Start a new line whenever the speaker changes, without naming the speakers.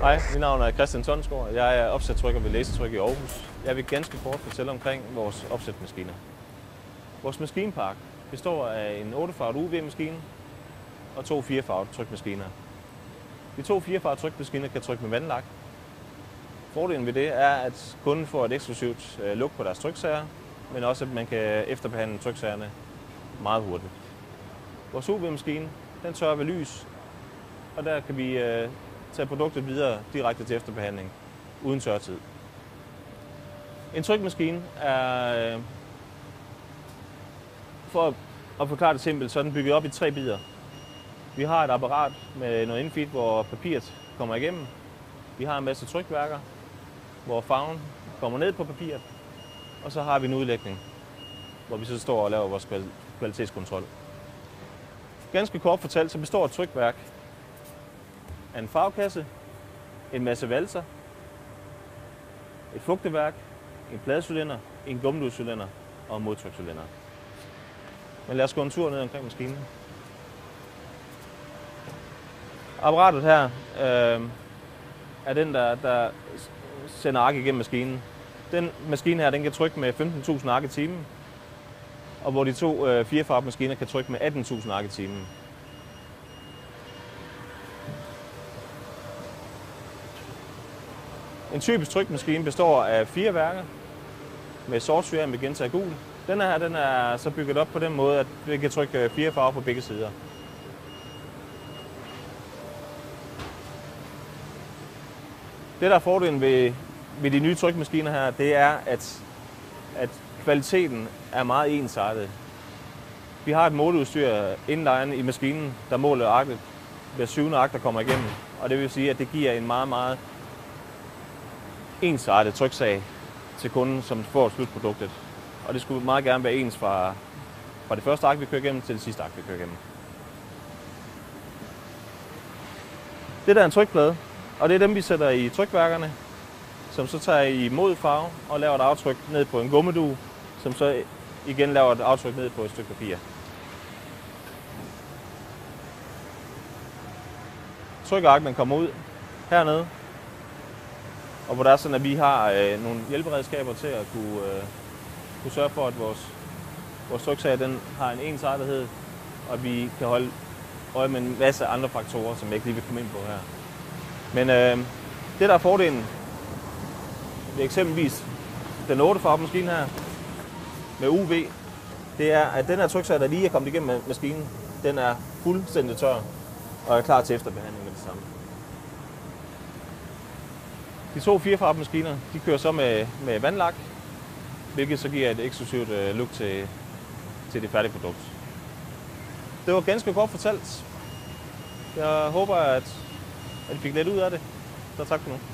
Hej, mit navn er Christian Tonsgaard. Jeg er opsættrykker ved Lasertryk i Aarhus. Jeg vil ganske kort fortælle omkring vores opsætmaskiner. Vores maskinpark består af en 8-farvet UV-maskine og 2 4-farvede trykmaskiner. De 2 4-farvede trykmaskiner kan trykke med vandlak. Fordelen ved det er, at kunden får et eksklusivt look på deres tryksager, men også at man kan efterbehandle tryksagerne meget hurtigt. Vores UV-maskine den tørrer ved lys, og der kan vi tage produktet videre direkte til efterbehandling uden tørretid. En trykmaskine er, for at forklare det simpelt, så er den bygget op i 3 bidder. Vi har et apparat med noget infeed, hvor papiret kommer igennem. Vi har en masse trykværker, hvor farven kommer ned på papiret. Og så har vi en udlægning, hvor vi så står og laver vores kvalitetskontrol. Ganske kort fortalt, så består et trykværk af en farvekasse, en masse valser, et fugteværk, en pladecylinder, en gummidåscylinder og en modtrykscylinder. Men lad os gå en tur ned omkring maskinen. Apparatet her er den, der sender ark igennem maskinen. Den maskine her den kan trykke med 15.000 ark i timen, og hvor de 2 4-farvede maskiner kan trykke med 18.000 ark i timen. En typisk trykmaskine består af 4 værker med sort syre med gentag gul. Denne her den er så bygget op på den måde, at vi kan trykke 4 farver på begge sider. Det, der er fordelen ved de nye trykmaskiner her, det er, at kvaliteten er meget ensartet. Vi har et måleudstyr indlejret i maskinen, der måler arket hver 7. ark, der kommer igennem. Og det vil sige, at det giver en meget, meget ensartet tryksag til kunden, som får slutproduktet. Og det skulle meget gerne være ens fra det første ark, vi kører igennem, til det sidste ark, vi kører igennem. Det der er en trykplade, og det er dem, vi sætter i trykværkerne, som så tager imod farve og laver et aftryk ned på en gummidue, som så igen laver et aftryk ned på et stykke papir. Trykarkene kommer ud hernede, og hvor der er sådan, at vi har nogle hjælperedskaber til at kunne sørge for, at vores tryksag den har en ensartethed, og vi kan holde øje med en masse andre faktorer, som jeg ikke lige vil komme ind på her. Men det, der er fordelen ved eksempelvis den 8-farvede maskine her med UV, det er, at den her tryksag, der lige er kommet igennem maskinen, den er fuldstændig tør og er klar til efterbehandling med det samme. De 2 4-farvede maskiner, de kører så med vandlak, hvilket så giver et eksklusivt look til det færdige produkt. Det var ganske godt fortalt. Jeg håber, at I fik lidt ud af det. Så tak for nu.